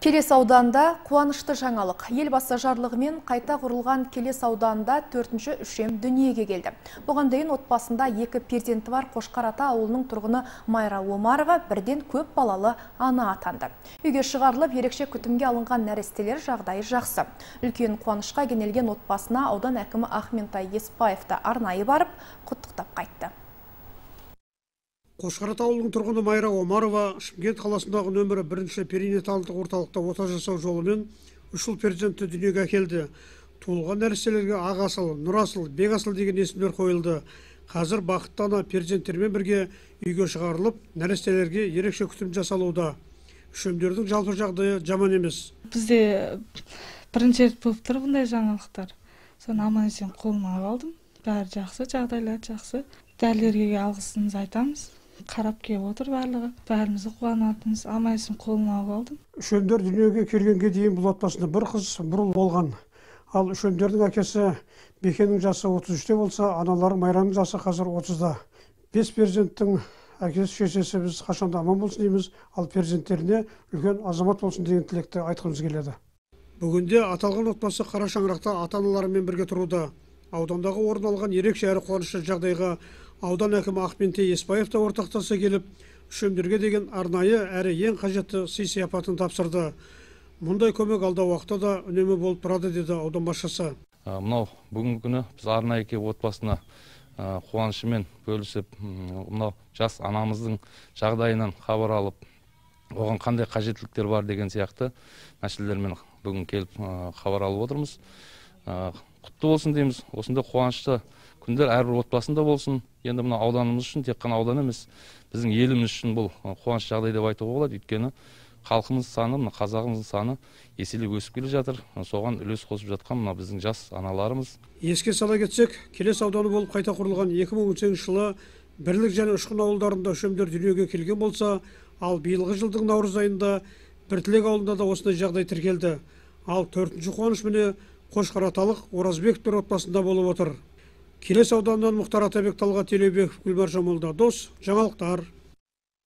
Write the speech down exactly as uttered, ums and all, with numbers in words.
Келес ауданда қуанышты жаңалық. Елбасы жарлығымен қайта құрылған Келес ауданда төртінші үшем дүниеге келді. Бұған дейін отбасында екі перзенті бар Қошқарата ауылының тұрғыны Майра Омарова бірден көп балалы ана атанды. Үйге шығарылып, ерекше күтімге алынған нәрестелер жағдайы жақсы. Үлкен қуанышқа кенелген отбасына аудан әкімі Ахментай Еспаев та арнайы барып, құттықтап қайтты. Қошқарата ауылының тұрғыны Майра Омарова Шымкент қаласындағы нөмірі бірінші перинаталдық орталықта ота жасау жолымен үш ұл перзентті дүниеге әкелді. Туылған нәрестелерге Ағасыл, Нұрасыл, Бекасыл деген есімдер қойылды. Қазір бақытты ана перзенттермен бірге үйге шығарылып, нәрестелерге ерекше күтім жасалуда. Үшемдердің жалпы жағдайы жаман емес. Бізде бірінші рет болып тұр бұндай жаңалықтар. Соны аман-есен қолыма алдым. Бәрі жақсы, жағдайлар жақсы. Дәрігерге алғысымызды айтамыз. Қарап келіп отыр барлығы. Бәрімізді қуанатынымыз, аман-есен қолыма алдым. Үшемдер дүниеге келгенге дейін бұл отбасында бір қыз, бір ұл болған. Ал үшемдердің әкесі Бекенің жасы отыз үште болса, аналары Майраның жасы қазір отызда. Бес перзенттің әкесі шешесі біз қашанда аман болсын дейміз, ал перзенттеріне үлкен азамат болсын деген тілекті айтқымыз келеді. Бүгінде аталған отбасы қара шаңырақта ата-аналарымен бірге тұруда. Аудандағы орын алған ерекше әрі қуанышты жағдайға аудан әкімі Ахментай Еспаев та ортақтаса келіп, үшемдерге деген арнайы әрі ең қажетті сый-сияпатын тапсырды. Мұндай көмек алда уақытта да үнемі болып тұрады деді аудан басшысы. Мынау бүгінгі күні біз арнайы келіп отбасына қуанышымен бөлісіп, мынау жас анамыздың жағдайынан хабар алып, оған қандай қажеттіліктер бар деген сияқты мәселелермен бүгін келіп хабар алып отырмыз. Құтты болсын дейміз. Осындай қуанышты күндер әрбір отбасында болсын. Енді мына ауданымыз үшін тек қана аудан емес, біздің еліміз үшін бұл қуаныш жағдай деп айтуға болады. Өйткені халқымыз саны, мына қазағымыздың саны еселеп өсіп келе жатыр. Соған үлес қосып жатқан мына біздің жас аналарымыз. Еске сала кетсек, Келес ауданы болып қайта құрылған екі мың он сегізінші жылы Бірлік және Ұшқын ауылдарында үшемдер дүниеге келген болса, ал биылғы жылдың наурыз айында Біртілек ауылында да осындай жағдай тіркелді. Ал төртінші қуаныш міне Қошқараталық Оразбековтер отбасында болып отыр. Келес ауданынан Мұхтар Атабек, Талғат Елеубеков, Гүлмар Жамолда, Дос, жаңалықтар.